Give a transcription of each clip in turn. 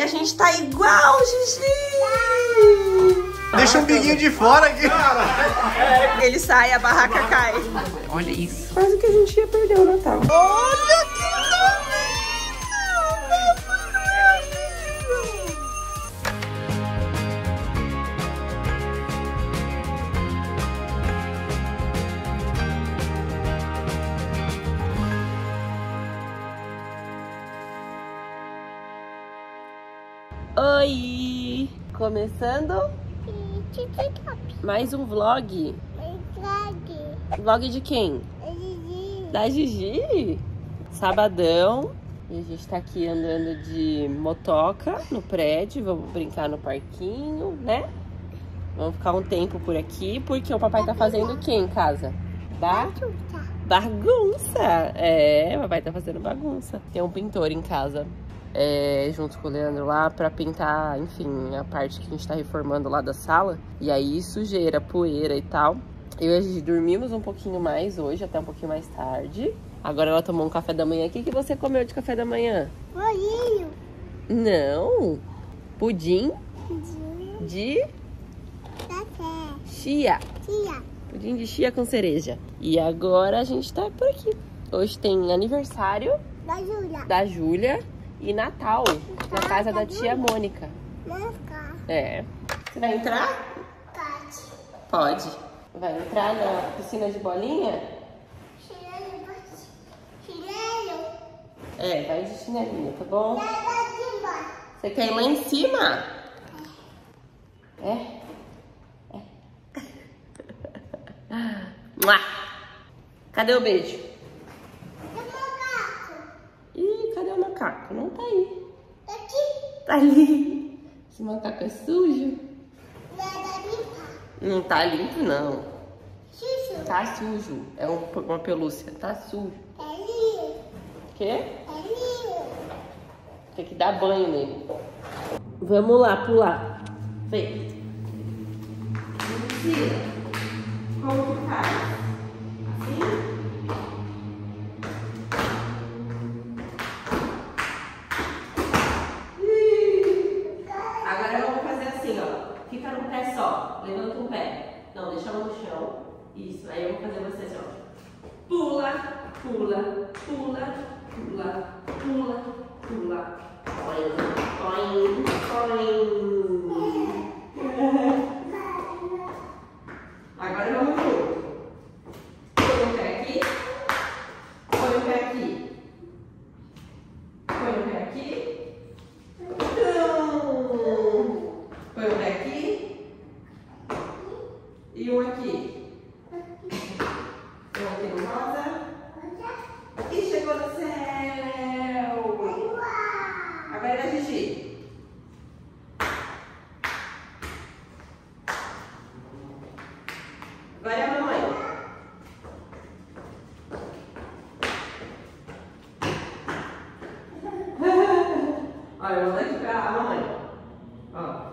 gente tá igual, Gigi! Deixa um biguinho de fora aqui. Ele sai, a barraca cai. Olha isso. Quase que a gente ia perder o Natal. Olha que Oi! Começando mais um vlog. Vlog de quem? Da Gigi. Sabadão. E a gente tá aqui andando de motoca no prédio. Vamos brincar no parquinho, né? Vamos ficar um tempo por aqui, porque o papai tá fazendo o que em casa? Bagunça! É, o papai tá fazendo bagunça. Tem um pintor em casa. Junto com o Leandro lá pra pintar, enfim, a parte que a gente tá reformando lá da sala. E aí sujeira, poeira e tal. Eu e a Gigi dormimos um pouquinho mais hoje, até um pouquinho mais tarde. Agora ela tomou um café da manhã. O que você comeu de café da manhã? Bolinho. Não. Pudim de chia. Pudim de chia com cereja. E agora a gente tá por aqui. Hoje tem aniversário da Júlia. E Natal, na casa da tia Mônica. É. Você vai entrar? Pode. Vai entrar na piscina de bolinha? Chinelo. Vai de chinelinho, tá bom? Você quer ir lá em cima? Mua. Cadê o beijo? Cadê o macaco? Não tá aí. Tá ali. Esse macaco é sujo? Não tá limpo, não. Tá sujo. É uma pelúcia. Tá sujo. Quê? Tem que dar banho nele. Vamos lá, pular. Vem. Mentira. Como que faz? Assim? Fica no pé só, levanta o pé. Não, deixa a mão no chão. Isso, aí eu vou fazer você assim, ó. Pula, pula, pula, pula, pula, pula. Põe, põe, põe. Agora vamos junto. Põe o pé aqui. Põe o pé aqui. Põe o pé aqui. Põe o pé aqui. E um aqui. Um aqui no rosa. E chegou no céu. Agora é a Gigi. Agora é a mamãe. Olha, eu vou dar aqui pra a mamãe. Ó.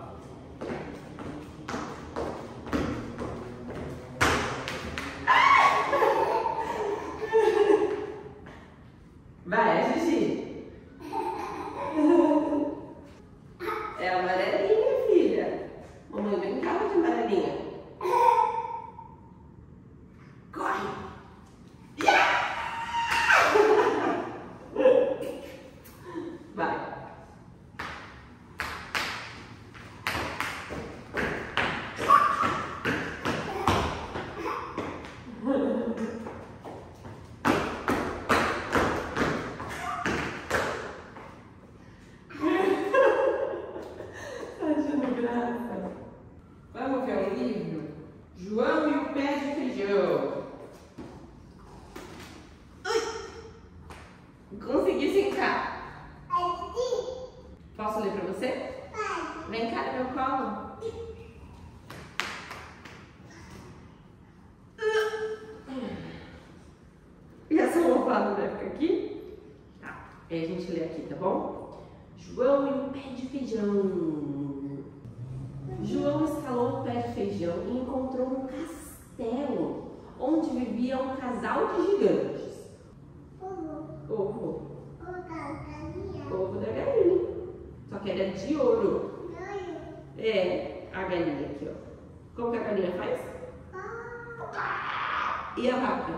Vai, Gigi. É a amarelinha, filha. Mamãe brincava de amarelinha. Corre. Vai. Vamos ver o livro? João e o pé de feijão. Ui! Consegui sentar. Posso ler pra você? Vem cá no meu colo. E essa almofada vai ficar aqui? Tá. Aí a gente lê aqui, tá bom? João e o pé de feijão. João escalou o pé de feijão e encontrou um castelo onde vivia um casal de gigantes. Ovo. Ovo da galinha. Só Só que ela é de ouro. É, a galinha aqui, ó. Como que a galinha faz? E a vaca?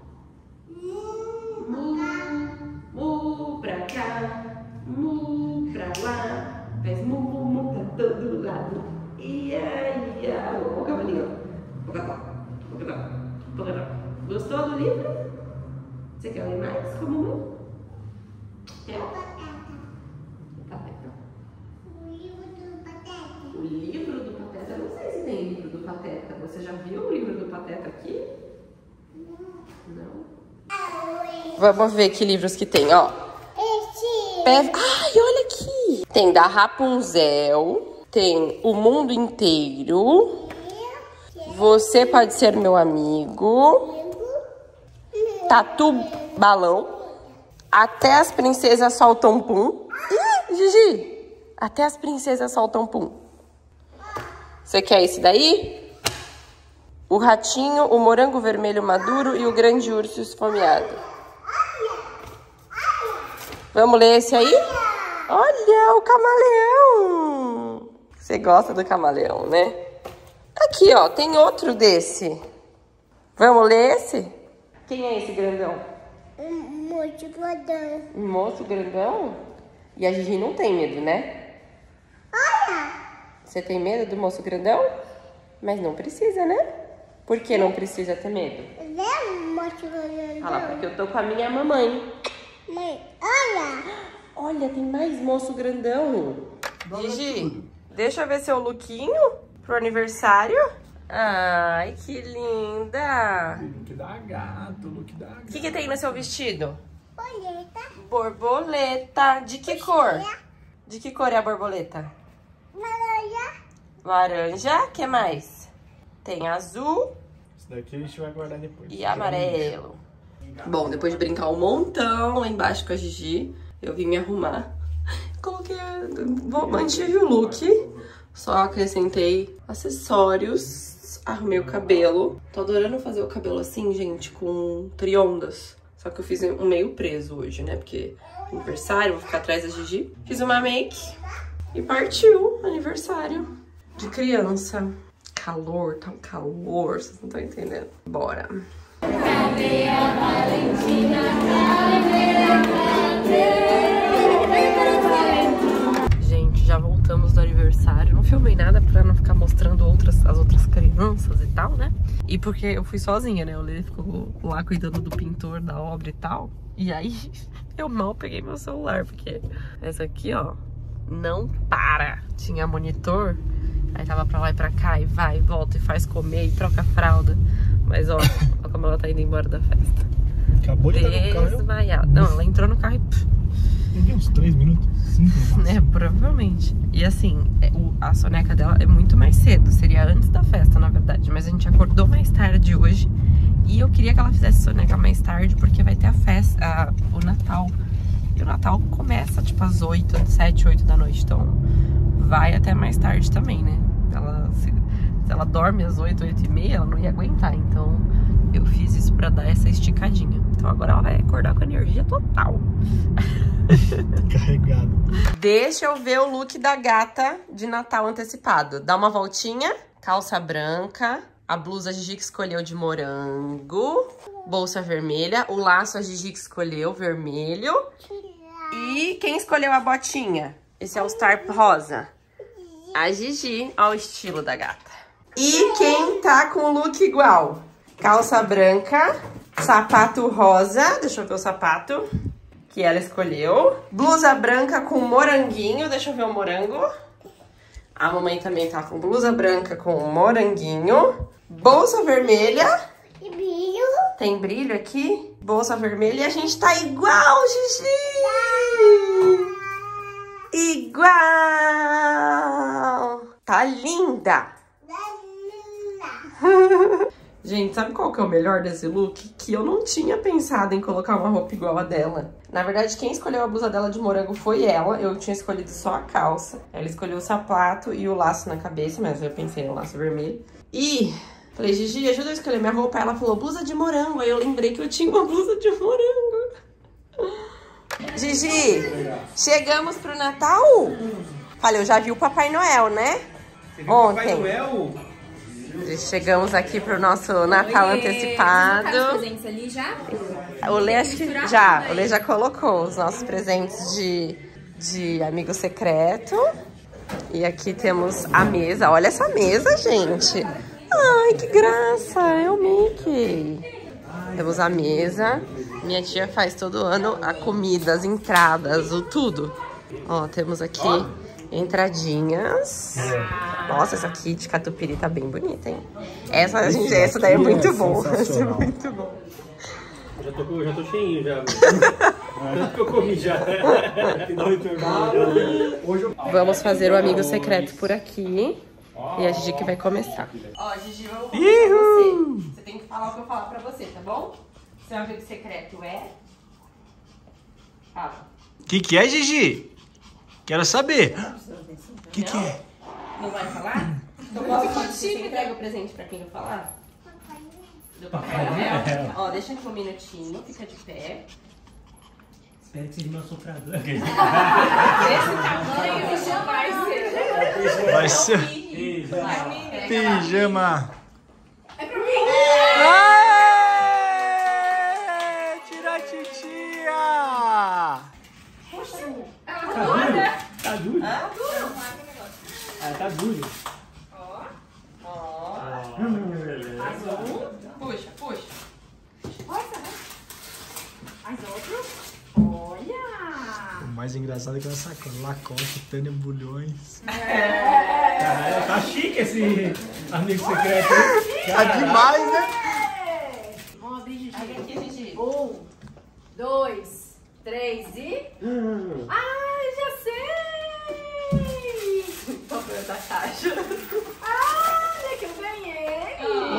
Mu pra cá, mu pra lá. Faz mu pra todo lado. Ia. O cavalinho, ó. Gostou do livro? Você quer ler mais? Como? É? Pateta. O livro do Pateta. O livro do Pateta? Eu não sei se tem livro do Pateta. Você já viu o livro do Pateta aqui? Não. Vamos ver que livros que tem, ó. Ai, olha aqui. Tem da Rapunzel. Tem O Mundo Inteiro. Você Pode Ser Meu Amigo. Tatu Balão. Até as Princesas Soltam Pum. Ih, Gigi. Até as Princesas Soltam Pum. Você quer esse daí? O Ratinho, o Morango Vermelho Maduro e o Grande Urso Esfomeado. Vamos ler esse aí? Olha, o camaleão. Você gosta do camaleão, né? Aqui, ó, tem outro desse. Vamos ler esse? Quem é esse grandão? Um moço grandão. Um moço grandão? E a Gigi não tem medo, né? Olha! Você tem medo do moço grandão? Mas não precisa, né? Por que não precisa ter medo? Vê o moço grandão. Olha lá, porque eu tô com a minha mamãe. Mãe, olha! Olha, tem mais moço grandão. Gigi, deixa eu ver seu lookinho pro aniversário. Ai, que linda. Look da gata, look da gata. O que tem no seu vestido? Boleta. Borboleta. De que cor? De que cor é a borboleta? Laranja. Laranja. O que mais? Tem azul. Isso daqui a gente vai guardar depois. E amarelo. Bom, depois de brincar um montão lá embaixo com a Gigi, eu vim me arrumar. Coloquei, mantive o look, só acrescentei acessórios, arrumei o cabelo. Tô adorando fazer o cabelo assim, gente, com triondas. Só que eu fiz um meio preso hoje, né? Porque aniversário, vou ficar atrás da Gigi. Fiz uma make e partiu aniversário de criança. Calor, tá um calor, vocês não estão entendendo. Bora. Cadê a Valentina? Gente, já voltamos do aniversário. Não filmei nada pra não ficar mostrando as outras crianças e tal, né? E porque eu fui sozinha, né? O Lê ficou lá cuidando do pintor da obra e tal. E aí eu mal peguei meu celular, porque essa aqui, ó, não para. Tinha monitor, aí tava pra lá e pra cá, e vai, e volta, e faz comer, e troca a fralda. Mas ó, olha como ela tá indo embora da festa. Acabou de entrar no carro. Desmaiada. Não, ela entrou no carro e... Tem uns 3 minutos, 5 minutos. É, provavelmente. E assim, a soneca dela é muito mais cedo. Seria antes da festa, na verdade. Mas a gente acordou mais tarde hoje. E eu queria que ela fizesse soneca mais tarde, porque vai ter a festa, o Natal. E o Natal começa, tipo, às 7, 8 da noite. Então, vai até mais tarde também, né? Se ela dorme às 8, 8 e meia, ela não ia aguentar. Então, eu fiz isso pra dar essa esticadinha. Então, agora ela vai acordar com energia total. Carregado. Deixa eu ver o look da gata de Natal antecipado. Dá uma voltinha. Calça branca. A blusa a Gigi que escolheu de morango. Bolsa vermelha. O laço a Gigi que escolheu, vermelho. E quem escolheu a botinha? Esse é o Star rosa. A Gigi. Olha o estilo da gata. E quem tá com o look igual? Calça branca. Sapato rosa. Deixa eu ver o sapato que ela escolheu. Blusa branca com moranguinho. Deixa eu ver o morango. A mamãe também tá com blusa branca com moranguinho. Bolsa vermelha. E brilho. Tem brilho aqui. Bolsa vermelha. E a gente tá igual, Gigi. Igual. Tá linda. Gente, sabe qual que é o melhor desse look? Que eu não tinha pensado em colocar uma roupa igual a dela. Na verdade, quem escolheu a blusa dela de morango foi ela. Eu tinha escolhido só a calça. Ela escolheu o sapato e o laço na cabeça, mas eu pensei no laço vermelho. E falei, Gigi, ajuda eu a escolher minha roupa. Ela falou, blusa de morango. Aí eu lembrei que eu tinha uma blusa de morango. Gigi, chegamos pro Natal? Falei, eu já vi o Papai Noel, né? Ontem. Papai Noel? Chegamos aqui pro nosso Natal antecipado. Os presentes ali já? O Lê acho que já. O Lê já colocou os nossos presentes de amigo secreto. E aqui temos a mesa. Olha essa mesa, gente. Ai, que graça. É o Mickey. Temos a mesa. Minha tia faz todo ano a comida, as entradas, o tudo. Ó, temos aqui entradinhas. Nossa, essa aqui de catupiry tá bem bonita, hein? Essa daí é muito boa. Essa é muito boa. Já tô cheinho já. Tanto que eu comi já. Vamos fazer o amigo secreto por aqui. E a Gigi que vai começar. Ó, Gigi, eu vou começar com você. Você tem que falar o que eu falar pra você, tá bom? Seu amigo secreto é... Fala. Que é, Gigi? Quero saber. Que é? Não vai falar? Então posso falar que você entrega o presente pra quem eu falar? Do Papai Noel? Ó, deixa aqui um minutinho, fica de pé. Espero que seja meu soprador. Desse tamanho, vai ser. Vai ser pijama. É pra mim! Tira a titia! Poxa, ela adora! Tá duro? Ah, tá duro. ó. Mais um. Puxa. Mais outro. Olha! O mais engraçado é que ela sacou Lacoste, Tânia Bulhões. Caralho, tá chique esse amigo secreto. Tá demais, né? Vamos abrir, Gigi. Abre aqui, Gigi. 1, 2, 3 e... Ai, já sei! Papel da caixa. Olha que eu ganhei!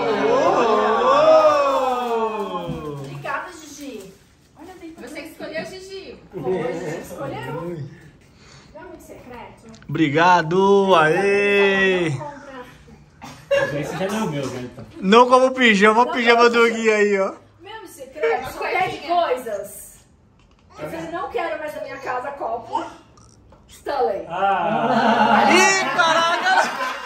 Obrigada, Gigi. Olha dentro. Você que escolheu, Gigi. Escolheram? É muito secreto? Obrigado, aê! Esse já não é o meu, né? Não como o pijama do Gui aí, ó. Meu secreto, só pede coisas. Vocês não querem mais na minha casa copo. Stanley. Ih, caraca!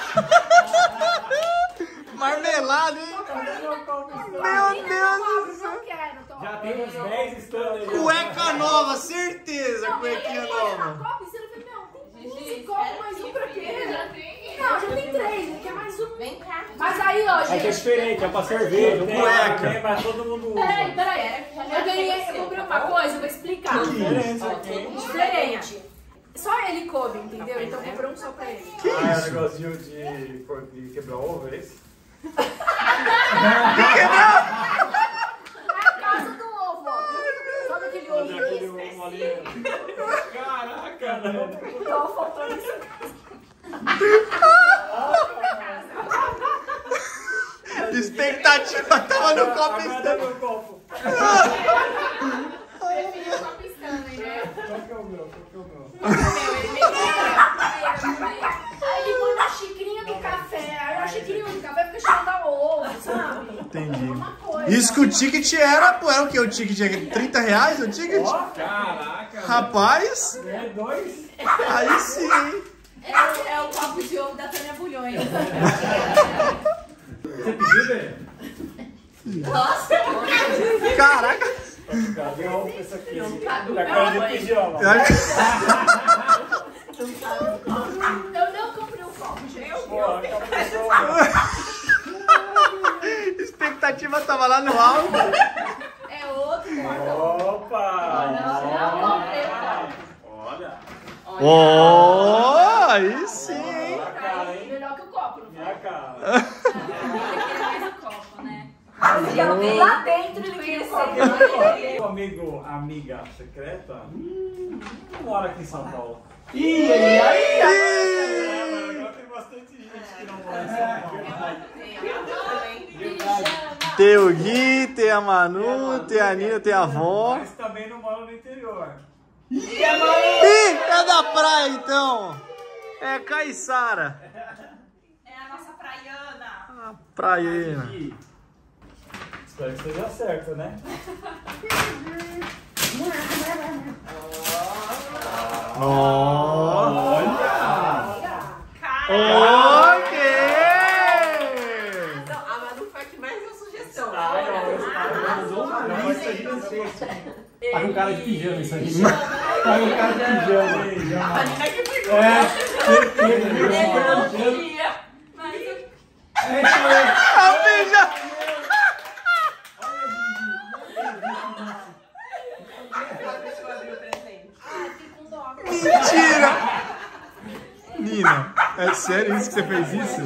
Marmelada, hein? Meu Deus do céu! Não quero, tô... Já tem uns 10 Stanley. Cueca nova, certeza, cuequinha nova. Copo, você não fez, meu, tem 15 copos, mais um pra quê? Não, já tem 3, ele quer mais um. Vem cá. Mas aí, ó, Aí que é gente. diferente, é pra cerveja. Cueca. Mas todo mundo usa. Peraí. Eu ganhei, eu comprei uma coisa, eu vou explicar. Diferente. Só ele come, entendeu? Então eu comprei um só pra ele. É um negocinho de quebrar ovo, é isso? É a casa do ovo, ó. Sabe aquele ovo? Aquele ovo ali. Caraca, não. Tava faltando isso. Expectativa tava no copo Agora Stanley. no copo. Prefiro o copo Stanley, né? Qual que é o meu? Aí ele põe uma xicrinha do café. Aí a xicrinha do café fica cheirando a ovo, sabe? Entendi. Uma coisa. Isso que o ticket era, pô, era o que? O ticket era R$30 o ticket? Caraca. Rapaz, É 2? aí sim, hein? É o copo de ovo da Tânia Bulhões. Você pediu, velho? Nossa! Caraca. Cadê o esse aqui? cabe Da cara de pijama. Eu acho Eu não comprei um copo, gente. Pô, acabou. que a expectativa tava lá no alto. É outro Opa! Não comprei o copo. Olha. Oh, aí sim, hein? A cara, hein? Melhor que o copo, não Minha cara. Mais o copo, né? foi? Lá dentro ele queria ser. O amigo, amiga secreta, não mora aqui em São Paulo. Agora tem bastante gente que não mora em São Paulo. Tem o Gui, tem a Manu, tem a Nina, tem a avó. Mas também não mora no interior. Ih, é da praia então. É Caiçara. É a nossa praiana. A praieira. Espero que esteja certo, né? Olha! Ok! Não, a Manu foi a que mais deu sugestão. Tá com cara de pijama isso aí. Tá com cara de pijama. A Nina que foi É, certeza. eu não queria, mas eu... Mentira! Nina, é sério isso que você fez isso?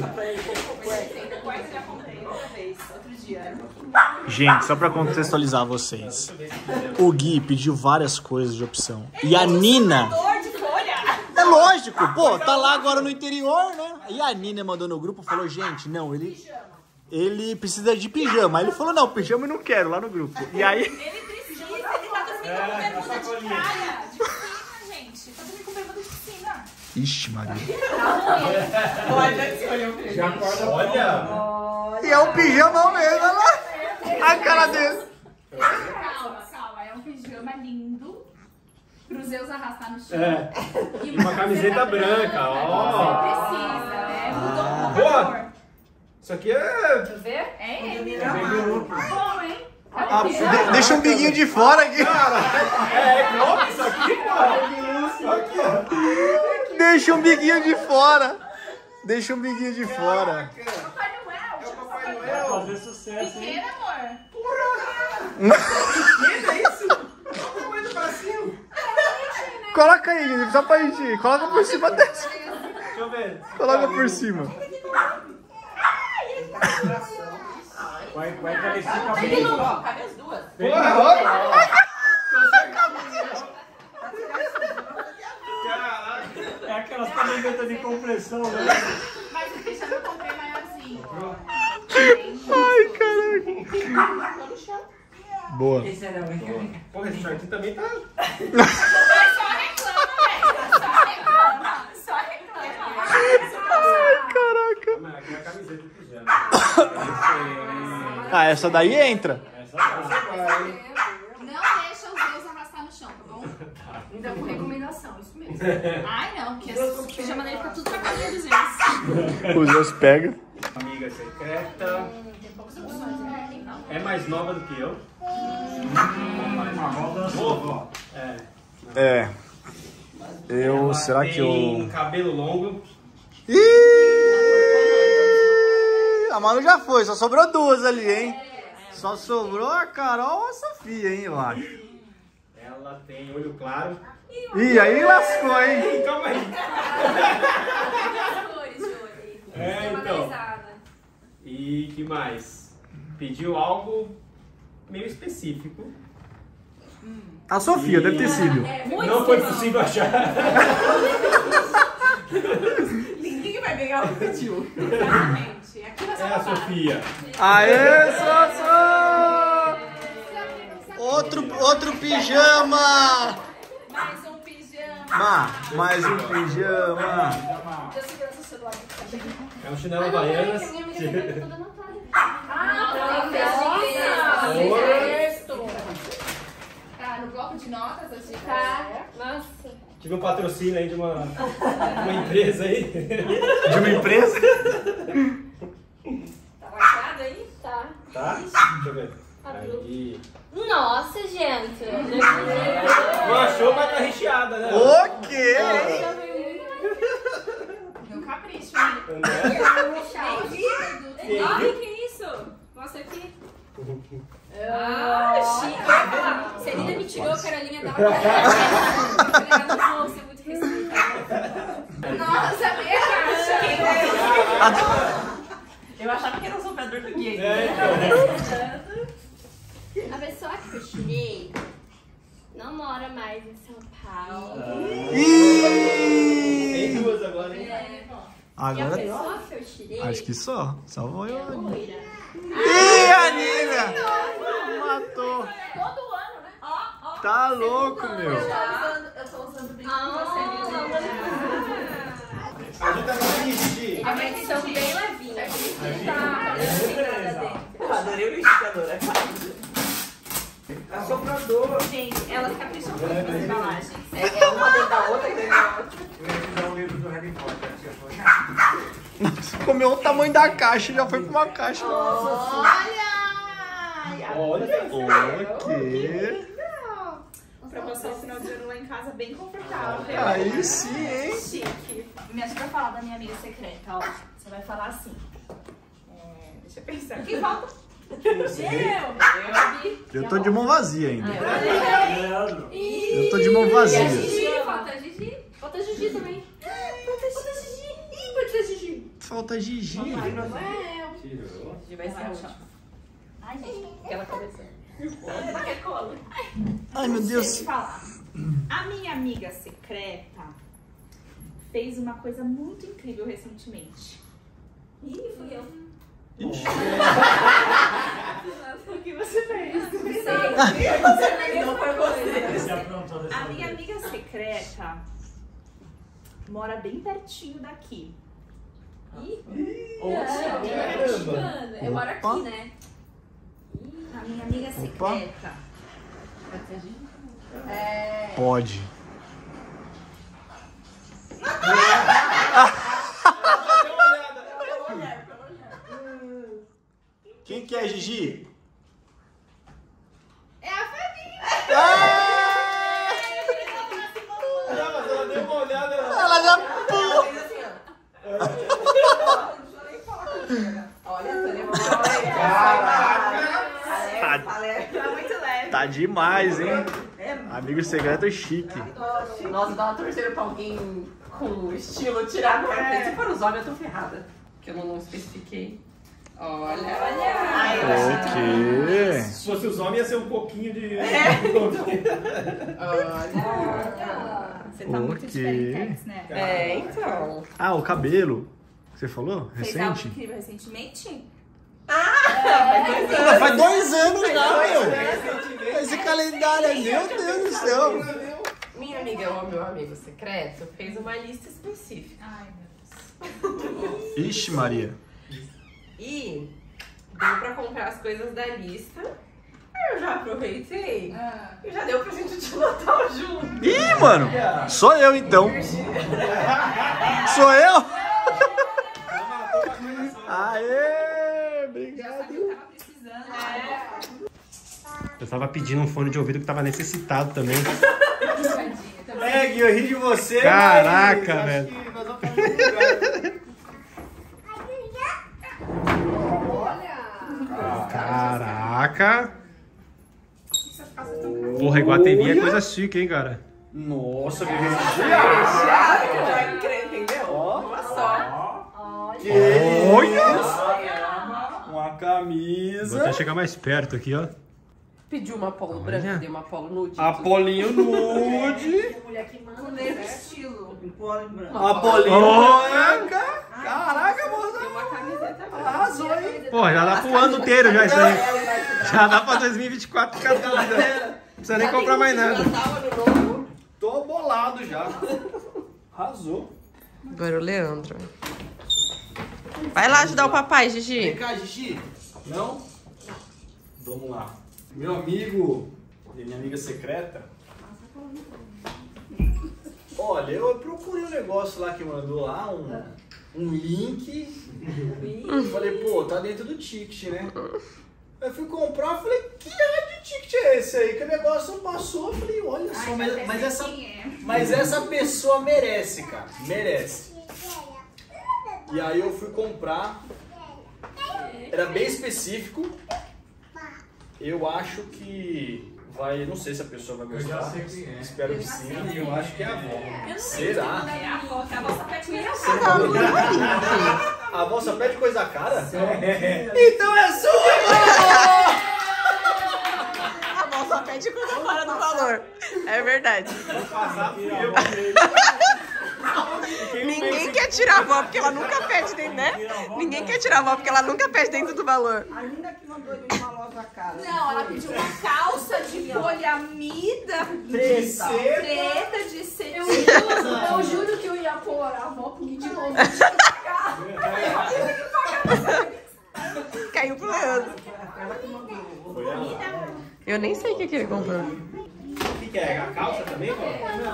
Gente, só pra contextualizar vocês. O Gui pediu várias coisas de opção. E a Nina... É lógico, pô, tá lá agora no interior, né? E a Nina mandou no grupo, falou, gente, não, ele precisa de pijama. Aí ele falou, não, pijama eu não quero, lá no grupo. E aí... Ele precisa, ele tá dormindo com bermuda de praia. De piscina, gente. Tá dormindo com bermuda de piscina. Ixi, Maria. Já acorda. Olha! E é um pijamão mesmo, olha lá. A cara dele. Calma. É um pijama lindo. Pro Zeus arrastar no chão. É. E uma camiseta branca, ó. Precisa, né? Mudou um pouco a Boa. cor. Isso aqui é... Deixa eu ver. É ele. Bom, Bom, hein? Ah, deixa um biguinho de fora aqui. É crop isso aqui, cara? Aqui, ó. Deixa um biguinho de fora. Deixa um biguinho de fora. Papai Noel. É o Papai Noel. Fazer sucesso, hein? Pequeno, amor. Que é isso? Olha o tamanho do bracinho. Coloca aí, Guilherme, só pra gente. Coloca por cima dessa. Deixa eu ver. Coloca por cima. Vai crescer o Tem cabelo. que não, cabe as duas. Caraca. É aquelas camisetas de compressão, né? Mas o pijama eu comprei maiorzinho. Ai, caraca. Boa. Porra, esse shortinho também tá... Mas só reclama, velho. Só reclama. Ai, caraca. Mas aqui é a camiseta de pijama. Ah, essa daí entra. Essa vai. Não deixa os Zeus arrastar no chão, tá bom? Ainda com recomendação, isso mesmo. Ai, não, porque o pijama dele fica tudo na caminha dos Zeus. Os Deus pega. Amiga secreta. Tem poucas opções, né? Não. É mais nova do que eu. Novo? É. Eu, será que Tem eu... cabelo longo. Ih! A Manu já foi, só sobrou duas ali, hein? Só sobrou a Carol ou a Sofia, hein, eu acho. Ela tem olho claro. Ih, aí lascou, hein? Ih, calma aí. Cores, Júlia. É, então. E que mais? Pediu algo meio específico. A Sofia, deve ter sido. Não foi possível achar. Ninguém vai ganhar o que pediu. Exatamente. Aqui vai É ser a Sofia. Aê, Sossô! Outro pijama! Mais um pijama. Mais um pijama. Deu segurança ao celular. É um chinelo Havaianas. Tá no bloco de notas, assim. Nossa. Tive um patrocínio aí de uma empresa aí. De uma empresa? Tá marcado aí? Tá. Tá? Deixa eu ver. Aí. Nossa, gente. Não achou, mas tá recheada, né? O quê? Deu capricho, hein? Bem-vindo. Olha que isso. Mostra aqui. Ah, chique. Eu ia falar. Se a Nina me tirou a Carolinha da hora. Eu não vou ser muito respeitada. Nossa, meia caixa. Eu achava que era um soprador do gay. A pessoa que eu tirei não mora mais em São Paulo. Tem duas agora, hein? E a Agora, pessoa que eu tirei acho que só vou é eu. loira. Ih, a Nina! Matou. Todo ano, né? Tá louco, meu. Eu tô usando brinco com você, viu? A gente tá conseguindo assistir. A minha são bem levinhas. Adorei o liquidificador, é fácil. Soprador. Gente, elas capricham muito nas embalagens. É uma dentro da outra, dentro da outra. Eu ia te dar um livro do Harry Potter. Nossa, comeu o tamanho da caixa e já foi pra uma caixa. Olha! Ok. Pra passar o final de ano lá em casa bem confortável. Aí sim, hein? Chique. Me ajuda a falar da minha amiga secreta, ó. Você vai falar assim. Deixa eu pensar. Quem falta? Eu tô de mão vazia ainda. Leandro. Eu tô de mão vazia. Falta a Gigi. Falta a Gigi também. Falta a Gigi. Ih, pode ser Gigi. Falta Gigi. Tirou. Gigi vai ser a última. Ai, gente. Aquela cabeça. Cola. Ai, meu Deus. Deixa eu falar. A minha amiga secreta fez uma coisa muito incrível recentemente. Ih, fui eu. O que você fez? Não foi você. Você aprontou dessa A minha vez. amiga secreta mora bem pertinho daqui. Eu moro aqui, né? A minha amiga secreta. Pode. Quem que é, Gigi? É a Fabinha! Não, mas ela deu uma olhada. Ela já pulou. Olha, Tá muito leve. Tá demais, hein? Amigo secreto chique. Nossa, dá uma torcida pra alguém com estilo tirar no ar. Se for os olhos, eu tô ferrada. Que eu não especifiquei. Olha. Ok. Se fosse os homens, ia ser um pouquinho de. Olha. Você tá muito Ok. diferentex, né? É, então. Ah, o cabelo. Você falou? Fez algo Recente? incrível recentemente? Faz 2 anos já, meu. Esse calendário, meu Deus do céu. Minha amiga, ou meu amigo secreto, fez uma lista específica. Ai, meu Deus. Ixi, Maria. E deu pra comprar as coisas da lista. Aí eu já aproveitei. E já deu pra gente de Natal junto. Ih, mano. Sou eu, então. Sou eu? Aê, obrigado. Tava precisando. Eu tava pedindo um fone de ouvido que tava necessitado também. É, Gui, eu ri de você. Caraca, mas velho. acho que nós vamos fazer um lugar. Caraca. Porra, Iguatemi é coisa chique, hein, cara? Nossa, que Já entendeu? Uma só. Olha. Uma Vou camisa. até chegar mais perto aqui, ó. Pediu uma polo Olha. branca, dei uma polo nude. Apolinho nude. Com o mesmo estilo. Apolinho branca. Caraca, moça. E uma camiseta branca. Arrasou, hein? Porra, já dá pro ano inteiro já isso aí. Já dá pra 2024 cada um. Não precisa nem comprar mais nada. Tô bolado já. Arrasou. Agora o Leandro. Vai lá ajudar o papai, Gigi. Vem cá, Gigi. Não? Vamos lá. Meu amigo e minha amiga secreta. Olha, eu procurei um negócio lá que mandou lá, um link. Falei, pô, tá dentro do ticket, né? Eu fui comprar, falei, que raio de ticket é esse aí? Que o negócio não passou. Eu falei, olha só, mas essa pessoa merece, cara. Merece. E aí eu fui comprar. Era bem específico. Eu acho que vai. Não sei se a pessoa vai gostar. sei quem é. Espero que sim. Eu acho que é a avó. Será? É a avó, que a avó só pede coisa A avó só pede coisa cara? Então é sua! A avó só pede coisa fora do valor. É verdade. Ninguém quer tirar a avó porque ela nunca pede dentro, né? Ninguém quer tirar a avó porque ela nunca pede dentro do valor. Não, ela pediu uma calça de poliamida preta de cetim. Eu juro que eu ia pôr a avó comigo de novo. Caiu pro Leandro. Eu nem sei o que ele comprou. O que é? A calça também, pô?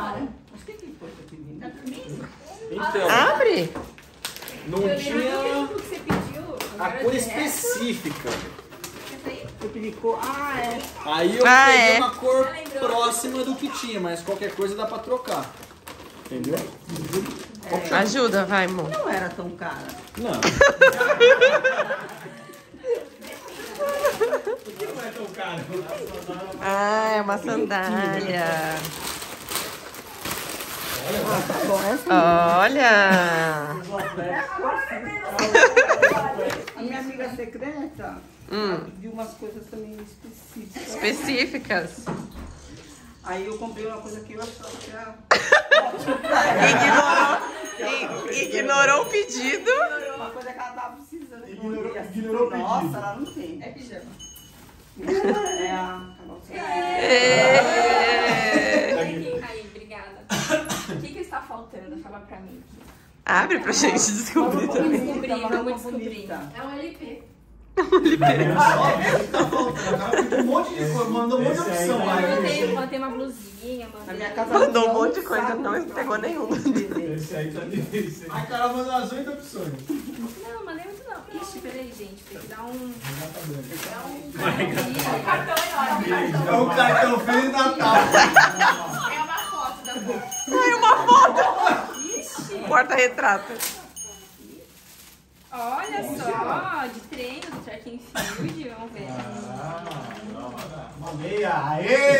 Então, Abre! não tinha a cor específica. Aí eu peguei uma cor próxima do que tinha, mas qualquer coisa dá pra trocar. Entendeu? Ajuda, vai, amor. Não era tão cara. Não. Por que não é tão caro? Ah, é uma sandália. Olha! A minha amiga secreta pediu umas coisas também específicas. Específicas. Aí eu comprei uma coisa que eu achava que era... Ignorou o pedido. Uma coisa que ela tava precisando. Ignorou o pedido. Nossa, ela não tem. É pijama. É a calça. Aí, obrigada. O que está faltando? Fala pra mim. Abre pra gente descobrir também. Vamos descobrir. É um LP. Um monte de coisa, mandou um monte de opção lá. Mandei uma blusinha, Na minha casa Mandou um monte de coisa, não pegou nenhuma. Esse aí tá difícil. Aí o cara mandou as 8 opções. Não, mandei muito não. Ixi, peraí, gente. Tem que dar um... É o cartão Feliz Natal. É uma foto da foto. Ai, uma foto! Porta-retrato. Olha só, de treino do track and field, vamos ver. Uma meia. Aê!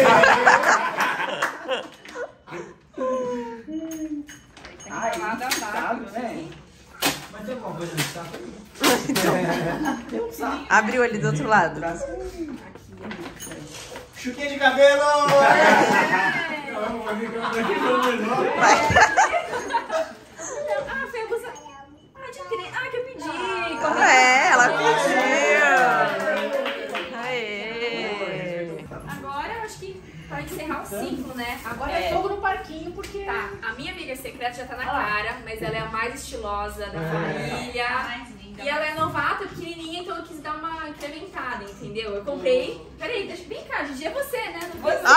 Ai, nada sabe, né? Mas tem alguma coisa no saco aí? Tem um saco. Abriu ali do outro lado. Chuquinha de cabelo! Ah, foi a blusa. Ah, de treino. Ah, que eu pedi. É, ela pediu. Aê. Agora eu acho que pra encerrar o ciclo, né? Agora é fogo no parquinho, porque... Tá, a minha amiga secreta já tá na cara, mas ela é a mais estilosa da família. E ela é novata, pequenininha, então eu quis dar uma incrementada, entendeu? Eu comprei... Peraí, deixa eu bem cá, Gigi, é você, né? Não foi você.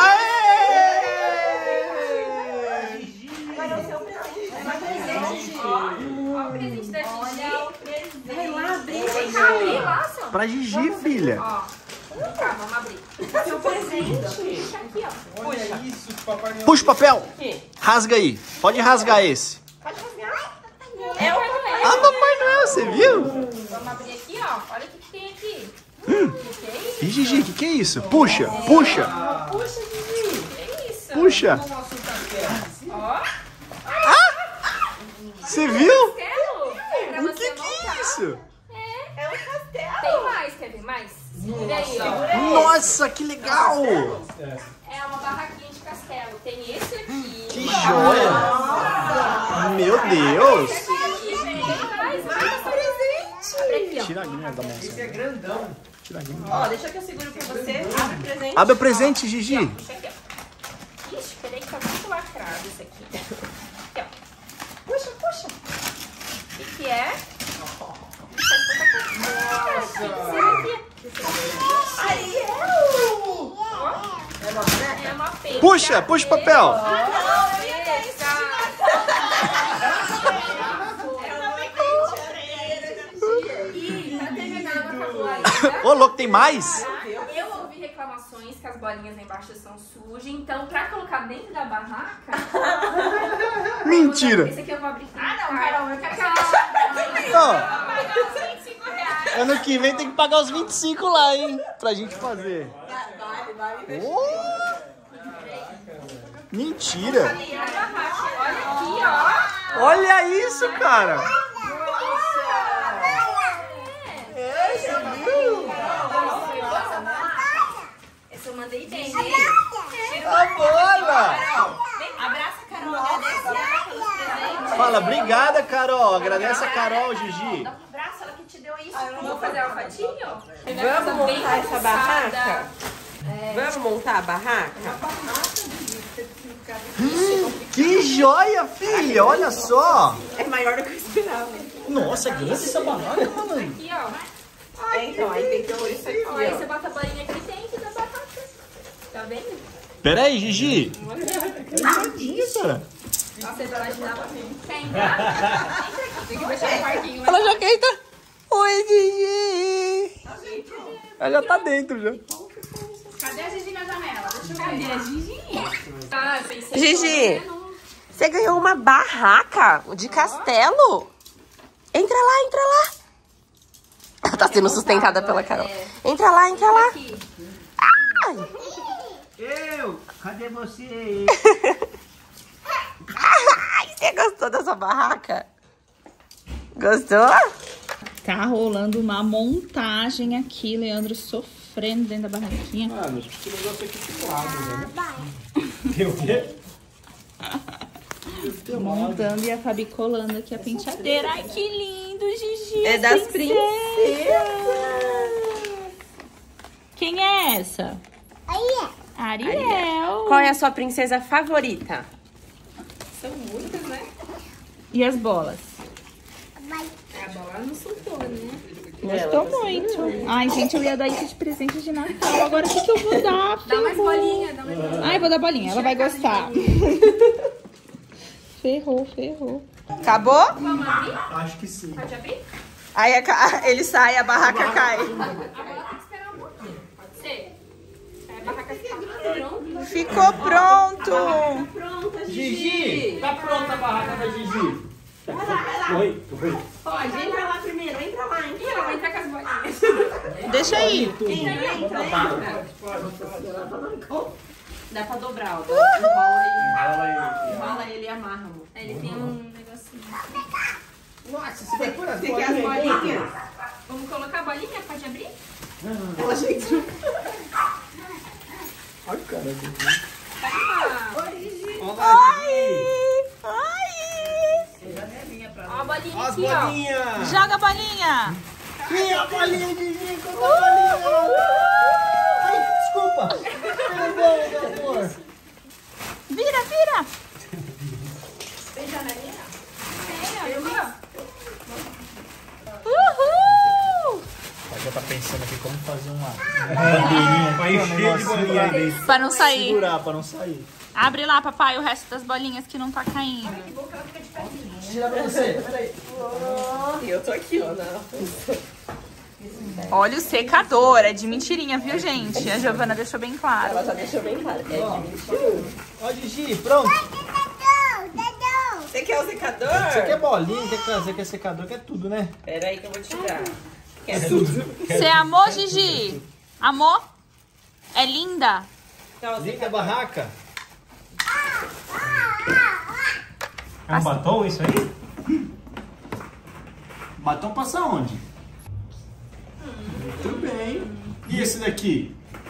Vai dar o seu presente. Vai presente. Ó o presente da Gigi. Olha o presente. Vai lá abrir. Vem cá abrir lá, senhor. Pra Gigi, filha. Ó. Tá, vamos abrir. Seu presente. Puxa aqui, ó. Olha isso, Papai Noel. Puxa o papel. Rasga aí. Pode rasgar esse. Pode rasgar. É o Papai Noel. Ah, Papai Noel, você viu? Vamos abrir aqui, ó. Olha o que tem aqui. Que é isso? Ih, Gigi, o que é isso? Puxa, puxa, Puxa, Gigi. Que isso? puxa. Ó. Você viu? Castelo. Pra O você que montar. é isso? É um castelo. Tem mais, quer ver mais? Olha aí, ó. Nossa, que legal. É uma barraquinha de castelo. Tem esse aqui. Que joia. Meu Deus. Esse aqui, tem mais. Mais presente. Abre aqui, ó. Tira a linha da mão. Esse é grandão. Tira a linha. Ó, deixa que eu seguro pra você. Abre o presente. Abre o presente, Gigi. Puxa aqui, ó. Ixi, peraí que tá muito lacrado isso aqui. Aqui, ó. Puxa, puxa. O que é? É uma peixe. Puxa, puxa o papel. E pra terminar, não acabou ainda. Ô, louco, tem mais? Eu ouvi reclamações que as bolinhas embaixo são sujas, então pra colocar dentro da barraca... Mentira. Esse aqui eu vou abrir. Ah, não, Carol, eu quero que ela... Ó, R$25. ano que vem tem que pagar os 25 lá, hein? Pra gente fazer. Oh! Mentira. Olha aqui, ó. Olha isso, cara. Esse eu mandei bem, né? A bola. Abraça a Carol, agradece ela pelos presentes. Fala, obrigada, Carol. Agradece a Carol, Gigi. Dá um abraço, ela que te deu isso. Vamos fazer a fatinho? Vamos montar essa barraca? Vamos montar a barraca? Que joia, filha. Olha só. É maior do que eu esperava. Nossa, grande essa barraca, mano. Aqui, ó. Então, aí tem que pôr isso aqui, Ó, aí ó. você bota a bolinha aqui dentro da batata. Tá vendo? Pera aí, Gigi. Nossa, eu imaginava mesmo. Quer entrar? Tem que fechar o parquinho. Ela já quer entrar. Oi, Gigi. Ela já tá dentro, já. Cadê a Gigi na janela? Deixa eu ver. Cadê a Gigi? Ah, eu pensei Gigi, você ganhou uma barraca de castelo. Entra lá, entra lá. Ela tá sendo sustentada pela Carol. Entra lá, entra lá. Ai. Cadê você? Ai, você gostou dessa barraca? Gostou? Tá rolando uma montagem aqui, Leandro sofrendo dentro da barraquinha. Mano, acho que esse negócio aqui tem lado, né? Tem o quê? Montando e a Fabi colando aqui a penteadeira. Ai, que lindo, Gigi. É das princesas. Quem é essa? Ariel. Qual é a sua princesa favorita? São muitas, né? E as bolas? A bola não soltou, né? Gostou muito. Ai, gente, eu ia dar isso de presente de Natal. Agora o que eu vou dar? Dá mais bolinha, dá mais bolinha. Ai, vou dar bolinha. Ela vai gostar. Ferrou. Acabou? Vamos abrir? Acho que sim. Pode abrir? Aí ele sai, a barraca cai. A bola tem que esperar um pouquinho. Pode ser? Aí a barraca fica pronta. Ficou pronto. Tá pronta, Gigi, tá pronta a barraca da Gigi? Oi. Pode, entra lá primeiro, entra lá, Ih, ela vai entrar com as bolinhas. Deixa aí. Dá pra dobrar, ó. Enrola ele e amarra, amor. Aí ele tem um negocinho. Nossa, você vai pôr as Tem que as bolinhas. Vamos colocar a bolinha? Pode abrir? Olha o cara. Ó a bolinha As aqui, ó. bolinhas. Joga a bolinha. Ih, a bolinha, Gigi, com a bolinha. Ai, desculpa. Perdão, meu amor. Vira. Tem janelinha? Tem, ó. Uhul. Eu já tá pensando aqui como fazer uma bandeirinha. Vai encher de bolinha aí dentro. Pra não sair. Segurar pra não sair. Abre lá, papai, o resto das bolinhas que não tá caindo. Tira pra você. Peraí. E eu tô aqui, ó. Olha o secador, é de mentirinha, viu, gente? A Giovana deixou bem claro. Ela já deixou bem claro. Ó, Gigi, pronto. Você quer o secador? Você quer bolinha, quer secador, quer tudo, né? Pera aí que eu vou te dar. Você amou, Gigi? Amor? É linda? Linda a barraca. É um batom isso aí? Batom passa onde? Muito bem. E esse daqui?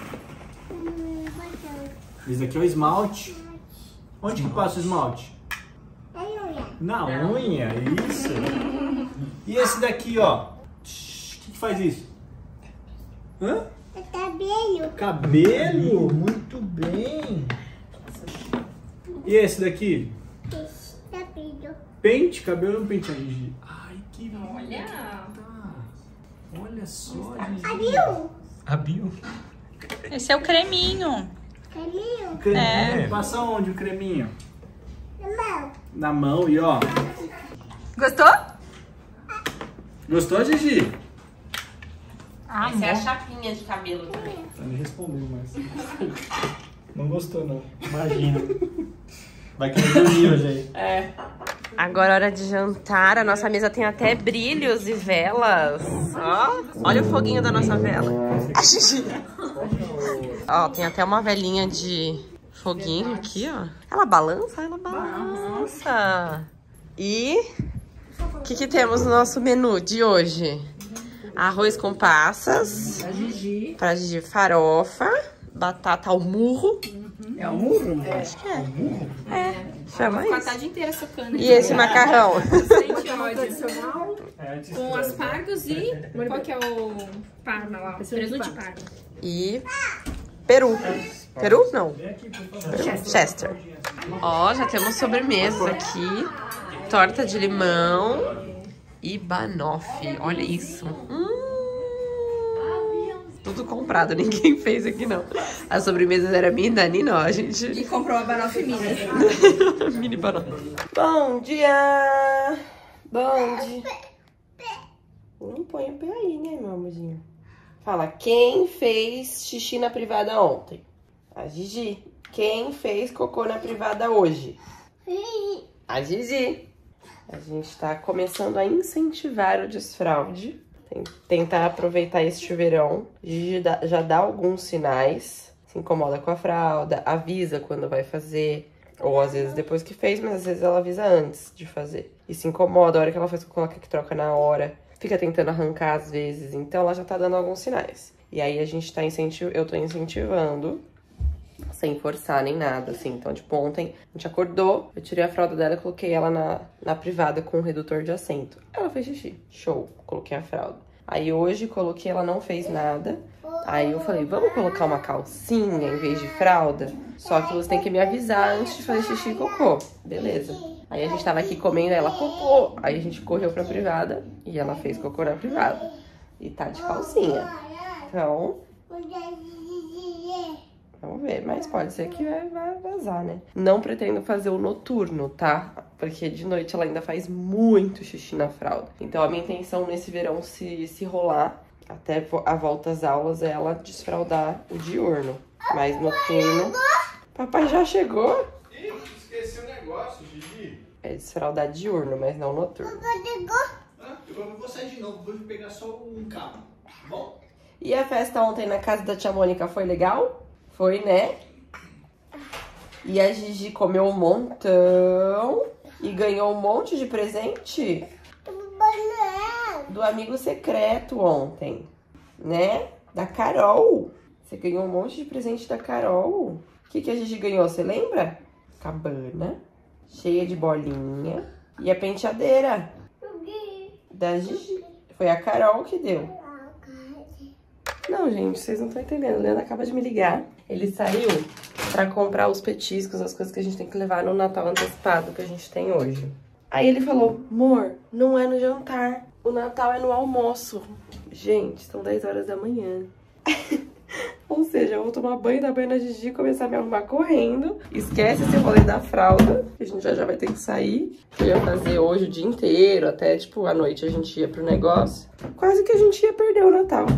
Esse daqui é o esmalte. Onde que passa o esmalte? Na unha, isso. E esse daqui, ó. O que faz isso? Hã? Cabelo. Cabelo? Muito bem. E esse daqui? Cabelo. Pente? Cabelo não pente, Gigi. Ai, que lindo. Olha. Olha só, Gigi. Cabelo. A Bio. Esse é o creminho. Cabelo. Creminho. Passa onde o creminho? Mão. Na mão e ó. Gostou? Gostou, Gigi? Essa é a chapinha de cabelo também. Tá me respondendo, mas... Não gostou, não. Imagina. Vai querer dormir hoje aí. É. Agora é hora de jantar. A nossa mesa tem até brilhos e velas. Ó, olha o foguinho da nossa vela. A Gigi. Ó, tem até uma velinha de foguinho aqui, ó. Ela balança? Ela balança. E o que temos no nosso menu de hoje? Arroz com passas. Pra Gigi, farofa. Batata ao murro. É o murro? Acho que é. É, chama Vou ficar a isso. tarde inteira socando. E esse macarrão? Bastante ódio. Com aspargos e... Qual que é o parma lá? Presunto de parma. E peru. Peru? Não. Peru. Chester. Ó, já temos sobremesa aqui. Torta de limão e banoffee. Olha isso. Tudo comprado, ninguém fez aqui não. A sobremesa era minha e da Nina, ó, a gente... E comprou uma banoffee mini. Mini banoffee. Bom dia! Bom dia! Não põe o pé aí, né, meu amorzinho? Fala, quem fez xixi na privada ontem? A Gigi. Quem fez cocô na privada hoje? A Gigi. A gente tá começando a incentivar o desfraude. Tentar aproveitar esse verão. Gigi já dá alguns sinais. Se incomoda com a fralda, avisa quando vai fazer. Ou às vezes depois que fez, mas às vezes ela avisa antes de fazer. E se incomoda, a hora que ela faz cocô, ela quer que troca na hora. Fica tentando arrancar às vezes, então ela já tá dando alguns sinais. E aí a gente tá eu tô incentivando, sem forçar nem nada, assim. Então, tipo, ontem a gente acordou, eu tirei a fralda dela e coloquei ela na privada com um redutor de assento. Ela fez xixi, show, coloquei a fralda. Aí hoje coloquei, ela não fez nada. Aí eu falei, vamos colocar uma calcinha em vez de fralda? Só que você tem que me avisar antes de fazer xixi e cocô. Beleza. Aí a gente tava aqui comendo, ela cocô. Aí a gente correu pra privada e ela fez cocô na privada. E tá de calcinha. Então, vamos ver. Mas pode ser que vai vazar, né? Não pretendo fazer o noturno, tá? Porque de noite ela ainda faz muito xixi na fralda. Então a minha intenção nesse verão, se rolar, até a volta às aulas, é ela desfraldar o diurno. Mas noturno... Papai já chegou? Ih, esqueci o negócio, Gigi. É desfraldar diurno, mas não noturno. Eu vou sair de novo, vou pegar só um cabo, tá bom? E a festa ontem na casa da tia Mônica foi legal? Foi, né? E a Gigi comeu um montão e ganhou um monte de presente do amigo secreto ontem, né? Da Carol. Você ganhou um monte de presente da Carol. O que a Gigi ganhou, você lembra? Cabana, cheia de bolinha e a penteadeira da Gigi. Foi a Carol que deu. Não, gente, vocês não estão entendendo. O Leandro acaba de me ligar. Ele saiu pra comprar os petiscos, as coisas que a gente tem que levar no Natal antecipado que a gente tem hoje. Aí ele falou, amor, não é no jantar. O Natal é no almoço. Gente, são 10 horas da manhã. Ou seja, eu vou tomar banho, dar banho na Gigi, começar a me arrumar correndo. Esquece esse rolê da fralda, que a gente já vai ter que sair. Eu ia fazer hoje o dia inteiro, até tipo, à noite a gente ia pro negócio. Quase que a gente ia perder o Natal.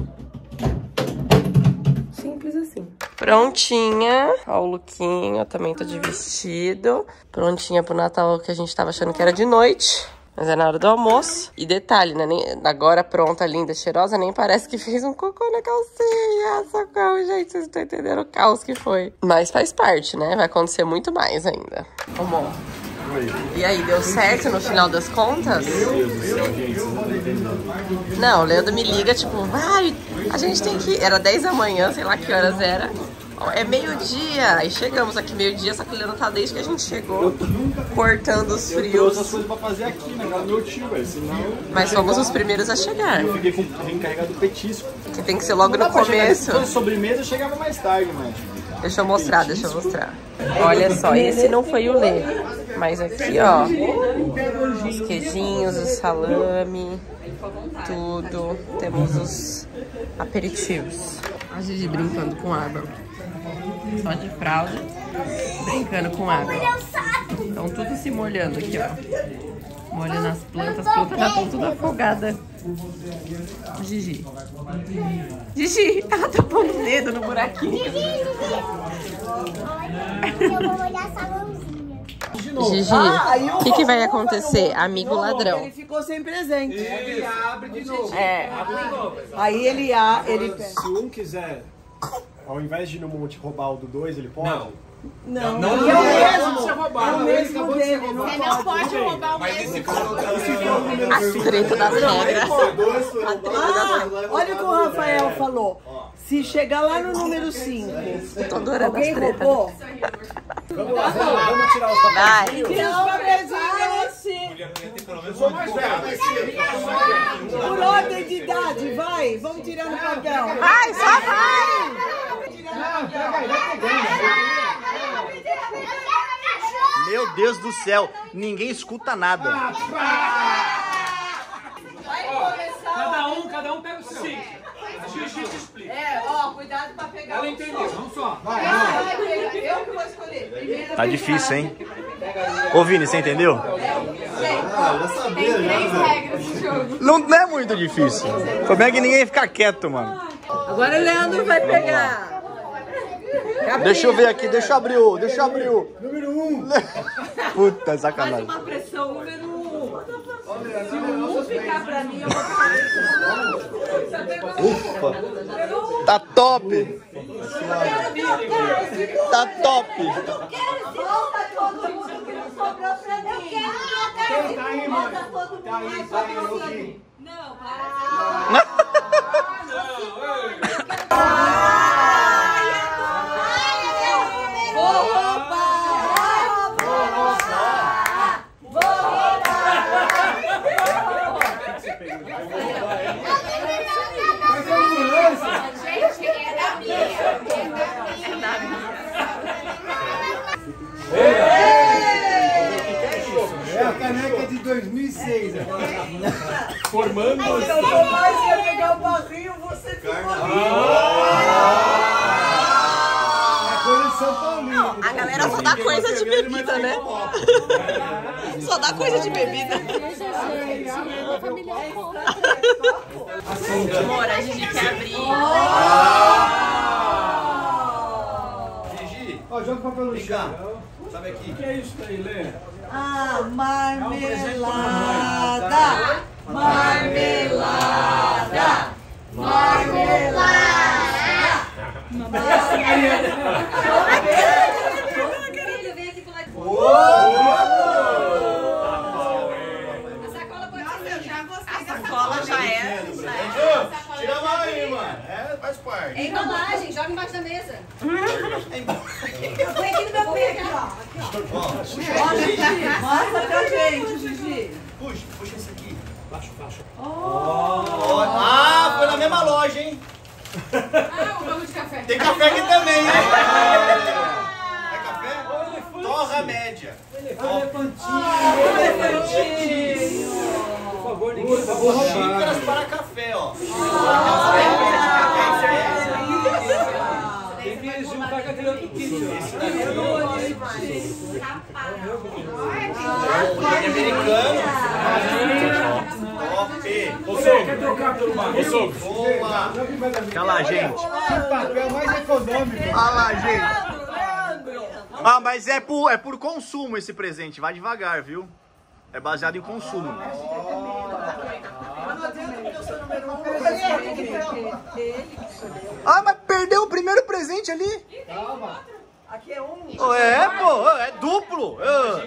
Simples assim. Prontinha. Ó o lookinho, eu também tô de vestido. Prontinha pro Natal, que a gente tava achando que era de noite. Mas é na hora do almoço. E detalhe, né? Agora pronta, linda, cheirosa, nem parece que fez um cocô na calcinha. Socorro, gente, vocês estão entendendo o caos que foi. Mas faz parte, né? Vai acontecer muito mais ainda. Amor. E aí, deu certo no final das contas? Meu Deus do céu, gente. Não, o Leandro me liga, tipo, vai, a gente tem que... Era 10 da manhã, sei lá que horas era. É meio-dia. Aí chegamos aqui meio-dia, só que o Leandro tá desde que a gente chegou, cortando os frios. Eu trouxe as coisas pra fazer aqui, na casa do meu tio, velho. Senão... Mas fomos os primeiros a chegar. Eu fiquei encarregado do petisco. Que tem que ser logo no começo. Se fosse sobremesa, eu chegava mais tarde, mas... Deixa eu mostrar. Olha só, esse não foi o Lê. Mas aqui, ó, os queijinhos, o salame, tudo. Temos os aperitivos. A Gigi brincando com água. Só de fralda, brincando com água. Então tudo se molhando aqui, ó. Molhando as plantas já estão tudo afogadas. Gigi. Gigi, ela tá pondo o dedo no buraquinho. Eu vou molhar essa mãozinha. Gigi, o que vai acontecer? Amigo ladrão. Ele ficou sem presente. Ele abre de novo. É. Aí ele Se um quiser, ao invés de ir no monte roubar o do 2, ele pode? Não, Não, é o não, mesmo dele, não Você não pode roubar o mesmo. A treta das regras. Olha o que o Rafael falou. Se chegar lá no número 5, Tô adorando as alguém tretas. roubou, Vamos tirar os papéis. Vai. tira os papelzinhos assim. Por ordem de idade, vai. Vamos tirar no papel. Vai, só vai. Meu Deus do céu, ninguém escuta nada. Cada um pega o seu. A Gigi te explica. Ela entendeu, vamos só. Vai. Eu que vou escolher. Tá difícil, hein? Ô, Vini, você entendeu? Já sabia, Não é muito difícil. O problema é que ninguém fica quieto, mano. Agora o Leandro vai pegar. Deixa eu ver aqui, deixa eu abrir o. Número 1. Puta, Faz sacanagem. uma pressão, número 1. Se o 1 ficar pra mim, eu vou ficar. Tá top! Tá top! Volta todo mundo que não sobrou pra mim. Tá aí, mano. Volta todo mundo. Tá aí. Não, para. É a caneca de 2006 agora. Formando. Eu tô mais ia pegar o barril, você ficou É coisa de São Paulino. A galera só dá coisa de bebida, né? Só dá coisa de bebida. Amor, a gente quer abrir. Gigi, ó, joga o papel no chão. Sabe aqui? O que é isso aí, Lê? Ah, marmelada. Marmelada. Sacola já é. Tira a mão aí, mano. Faz parte. É embalagem, joga embaixo da mesa. Põe aqui no meu pé, aqui, ó. Mostra pra gente, Gigi. Puxa esse aqui. Baixa. Ah, foi na mesma loja, hein? Ah, o bagulho de café. Tem café aqui também, hein? É café? Torra média. Por favor, ninguém vai roubar. Xícaras para café, ó. Tem que juntar com aquele outro kit, Americano. Top. Você quer trocar pelo barro? Ô, sogro. Boa. Olha lá, gente. Papel mais econômico. Olha lá, gente. Ah, mas é por consumo esse presente. Vai devagar, viu? É baseado em consumo. Ah, mas perdeu o primeiro presente ali. Calma. Aqui é um. É, pô, é duplo.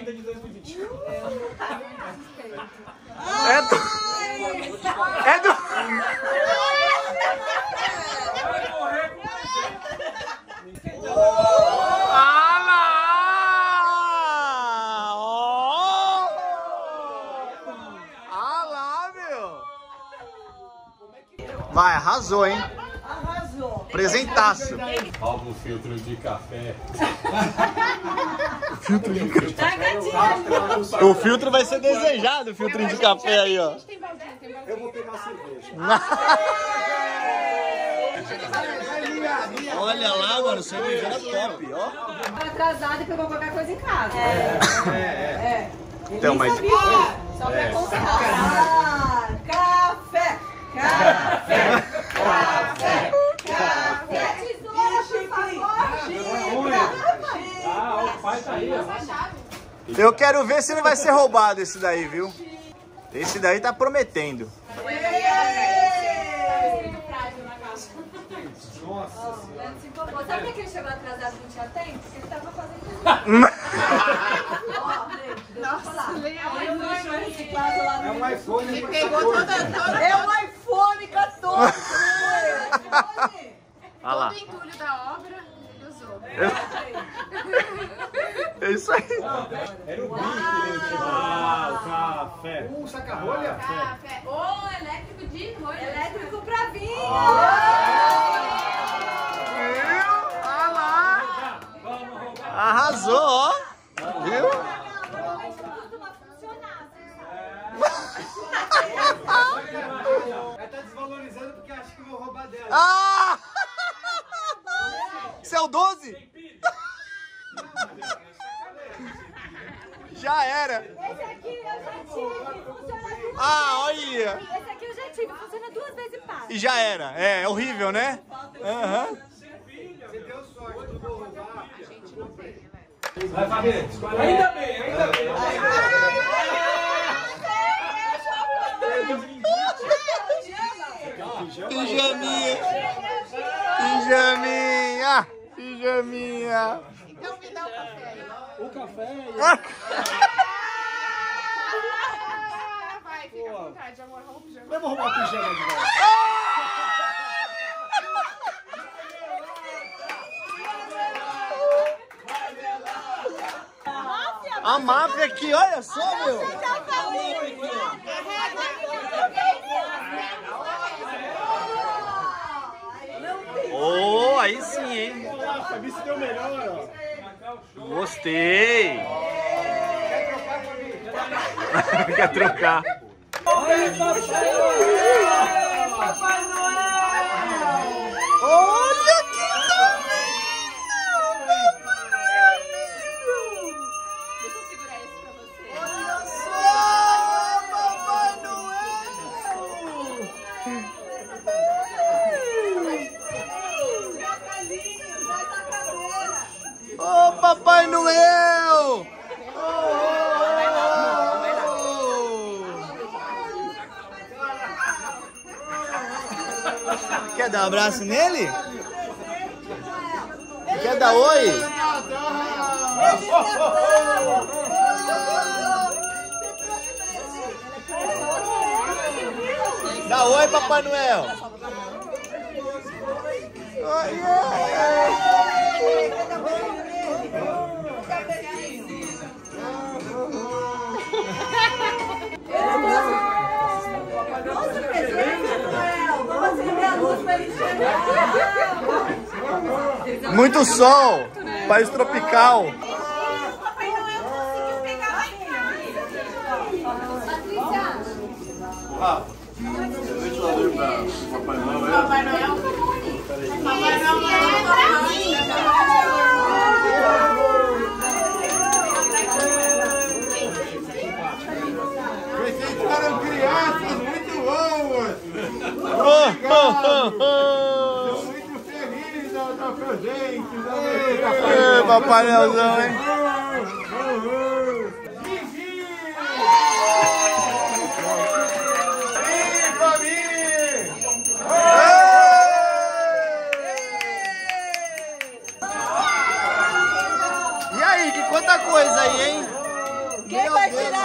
É do... Ah lá! Ó! Ah lá, meu! Vai, arrasou, hein? Arrasou. Presentaço. Rouba o filtro de café. O filtro vai ser desejado, o filtro de café aí, ó. Eu vou pegar a cerveja. Olha lá, mano, cervejeira top, ó. Atrasado e pegou qualquer coisa em casa. Então, mas... Só pra constar. Café. Café. Café. Café. Tesoura, por favor. Ah, o pai tá aí, ó. Eu quero ver se não vai ser roubado esse daí, viu? Esse daí tá prometendo. Sabe por que ele chegou atrasado e não tinha tempo? Porque ele tava fazendo É um iPhone. Ele pegou é um iPhone 14. Olha lá. todo o entulho da obra, ele usou. É isso aí. Era o bico que ele tinha. Ah, o café. Saca-rolha? Café. Ô, elétrico de rolha. Elétrico pra vinho. Olha lá. Arrasou, ó. Viu? Ela tá desvalorizando porque acha que eu vou roubar dela. Ah! o 12? Já era. Esse aqui eu já tive, funciona duas Ah, olha. vezes. Esse aqui eu já tive, funciona 2 vezes e passa. E já era. É horrível, né? Aham. Você deu sorte, não vou roubar. A gente não tem, né? Vai, Fabiano. Ainda bem, ainda bem. Pijaminha. Pijaminha. Pijaminha. Então me dá o café aí. O café Vai, fica à vontade, amor. Rouba o pijama. eu vou roubar o pijama de volta. A máfia aqui, olha só, meu. Oh, aí sim, hein? A Bici deu melhor, ó. Gostei. Quer trocar? Olha, Papai Noel! Papai Noel! Olha que Deixa eu segurar esse pra você. olha só, Papai Noel! Ô, Papai Noel! Quer dar um abraço nele? Quer dar oi? Dá oi, Papai Noel. Muito sol, país tropical. Papai Noel conseguiu pegar lá em casa. Ventilador pra Papai Noel. Papai Noel? Papai Vocês foram crianças muito boas. Estou muito feliz da presente. Papai Noelzão, hein? E aí, que quanta coisa aí, hein? Quem vai tirar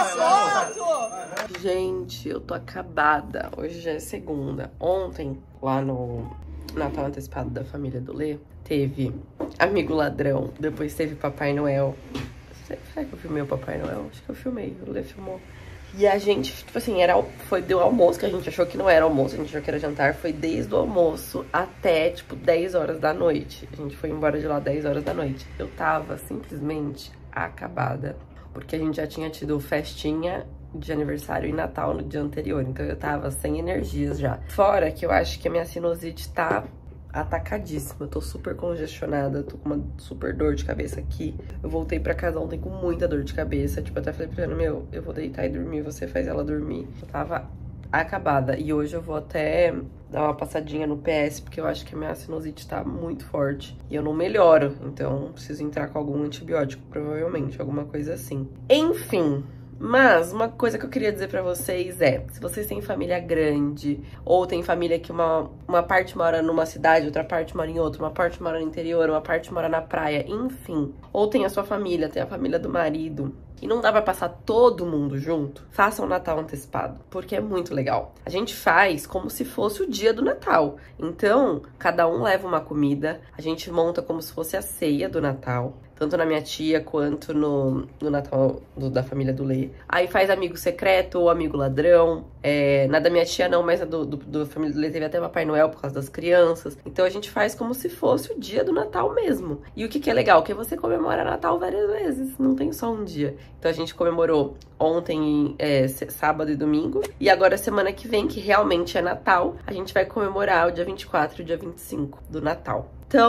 foto? Gente, eu tô acabada. Hoje já é segunda. Ontem, lá no Natal Antecipado da família do Lê, teve Amigo Ladrão, depois teve Papai Noel. Será que eu filmei o Papai Noel? Acho que eu filmei, o Lê filmou. E a gente, tipo assim, foi do almoço, que a gente achou que não era almoço, a gente achou que era jantar. Foi desde o almoço até, tipo, 10 horas da noite. A gente foi embora de lá 10 horas da noite. Eu tava simplesmente acabada, porque a gente já tinha tido festinha de aniversário e Natal no dia anterior. Então eu tava sem energias já. Fora que eu acho que a minha sinusite tá atacadíssima, eu tô super congestionada, tô com uma super dor de cabeça aqui. Eu voltei pra casa ontem com muita dor de cabeça, tipo, até falei pra ela, meu, eu vou deitar e dormir, você faz ela dormir. Eu tava acabada, e hoje eu vou até dar uma passadinha no PS, porque eu acho que a minha sinusite tá muito forte, e eu não melhoro, então preciso entrar com algum antibiótico, provavelmente, alguma coisa assim. Enfim... Mas uma coisa que eu queria dizer pra vocês é, se vocês têm família grande, ou tem família que uma parte mora numa cidade, outra parte mora em outra, uma parte mora no interior, uma parte mora na praia, enfim. Ou tem a sua família, tem a família do marido, e não dá pra passar todo mundo junto, façam o Natal antecipado, porque é muito legal. A gente faz como se fosse o dia do Natal. Então, cada um leva uma comida, a gente monta como se fosse a ceia do Natal, tanto na minha tia quanto no Natal da família do Lê. Aí faz amigo secreto ou amigo ladrão. Na da minha tia não, mas a da família do Lê teve até Papai Noel por causa das crianças. Então a gente faz como se fosse o dia do Natal mesmo. E o que é legal? Que você comemora Natal várias vezes, não tem só um dia. Então a gente comemorou ontem, sábado e domingo. E agora semana que vem, que realmente é Natal, a gente vai comemorar o dia 24 e o dia 25 do Natal. Então...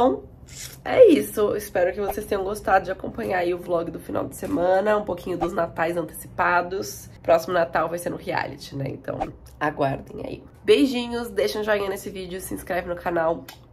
é isso. Espero que vocês tenham gostado de acompanhar aí o vlog do final de semana. Um pouquinho dos natais antecipados. Próximo Natal vai ser no reality, né? Então, aguardem aí. Beijinhos, deixa um joinha nesse vídeo, se inscreve no canal.